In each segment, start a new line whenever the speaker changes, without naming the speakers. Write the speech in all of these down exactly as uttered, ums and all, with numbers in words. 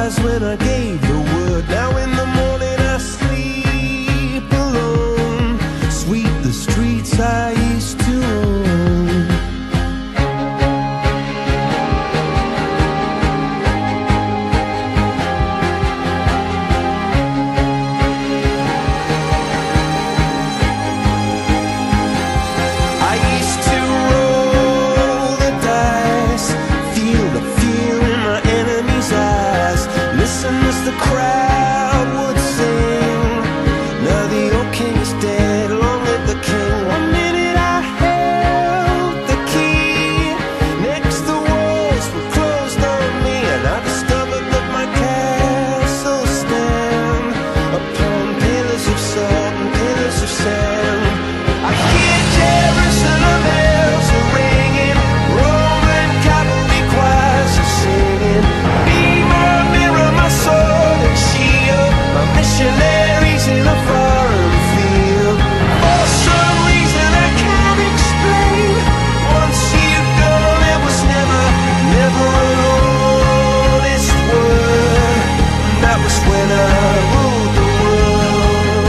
eyes when I gave the word. Now in the morning I sleep alone, sweep the streets I used to own. I used to roll the dice, feel the fear in my enemy's eyes, listen as the crowd would sing. Now the old king is dead, long live the king. One minute I held the key, next the walls were closed on me, and I discovered that my castle stand upon pillars of salt and pillars of sand. I hear Jerusalem bells are ringing, Roman cavalry choirs are singing. Be my mirror, my sword and shield, my missionaries in a foreign field. For some reason I can't explain, once you've gone it was never, never an honest word. That was when I ruled the world.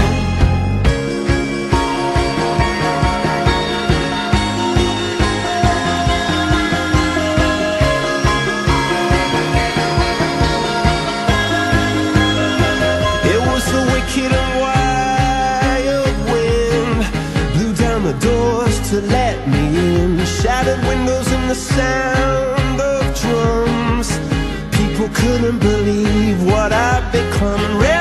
It was the wicked and wild wind, blew down the doors to let me in, shattered windows and the sound of drums. People couldn't believe what I'd become.